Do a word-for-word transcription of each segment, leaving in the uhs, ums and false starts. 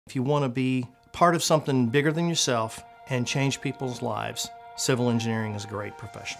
If you want to be part of something bigger than yourself and change people's lives, civil engineering is a great profession.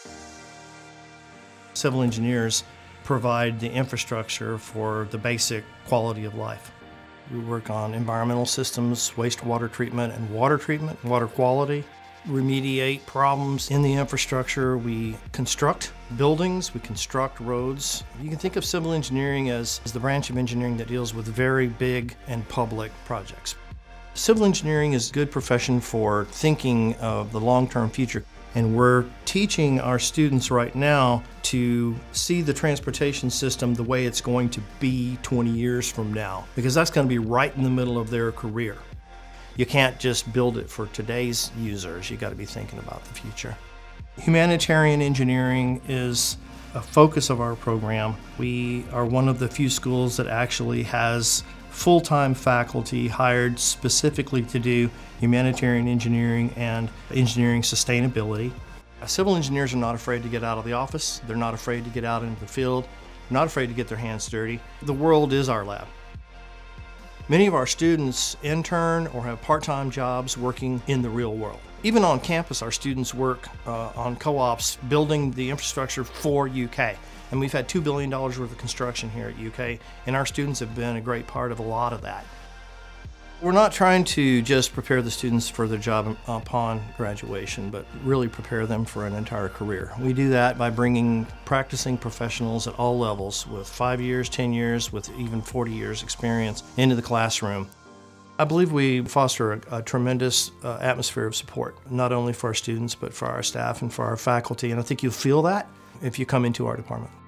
Civil engineers provide the infrastructure for the basic quality of life. We work on environmental systems, wastewater treatment and water treatment, water quality, remediate problems in the infrastructure. We construct buildings, we construct roads. You can think of civil engineering as, as the branch of engineering that deals with very big and public projects. Civil engineering is a good profession for thinking of the long-term future. And we're teaching our students right now to see the transportation system the way it's going to be twenty years from now, because that's going to be right in the middle of their career. You can't just build it for today's users. You got to be thinking about the future. Humanitarian engineering is a focus of our program. We are one of the few schools that actually has full-time faculty hired specifically to do humanitarian engineering and engineering sustainability. Civil engineers are not afraid to get out of the office. They're not afraid to get out into the field. They're not afraid to get their hands dirty. The world is our lab. Many of our students intern or have part-time jobs working in the real world. Even on campus, our students work uh, on co-ops building the infrastructure for U K. And we've had two billion dollars worth of construction here at U K, and our students have been a great part of a lot of that. We're not trying to just prepare the students for their job upon graduation, but really prepare them for an entire career. We do that by bringing practicing professionals at all levels with five years, ten years, with even forty years experience into the classroom. I believe we foster a, a tremendous uh, atmosphere of support, not only for our students, but for our staff and for our faculty, and I think you'll feel that if you come into our department.